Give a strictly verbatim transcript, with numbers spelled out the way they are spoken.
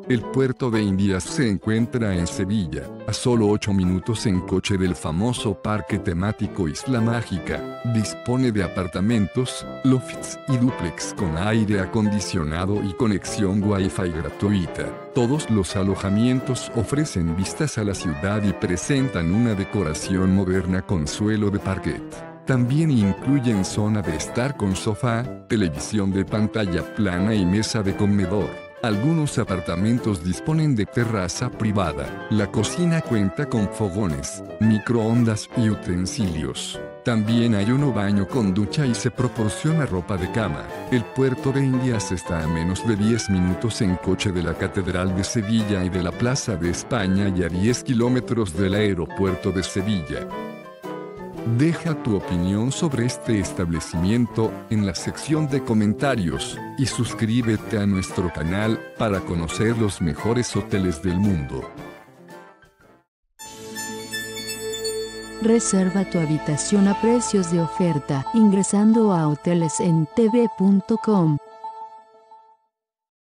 El puerto de Indias se encuentra en Sevilla, a solo ocho minutos en coche del famoso parque temático Isla Mágica. Dispone de apartamentos, lofts y dúplex con aire acondicionado y conexión Wi-Fi gratuita. Todos los alojamientos ofrecen vistas a la ciudad y presentan una decoración moderna con suelo de parquet. También incluyen zona de estar con sofá, televisión de pantalla plana y mesa de comedor. Algunos apartamentos disponen de terraza privada. La cocina cuenta con fogones, microondas y utensilios. También hay un baño con ducha y se proporciona ropa de cama. El puerto de Indias está a menos de diez minutos en coche de la Catedral de Sevilla y de la Plaza de España y a diez kilómetros del aeropuerto de Sevilla. Deja tu opinión sobre este establecimiento en la sección de comentarios y suscríbete a nuestro canal para conocer los mejores hoteles del mundo. Reserva tu habitación a precios de oferta ingresando a hoteles en t v punto com.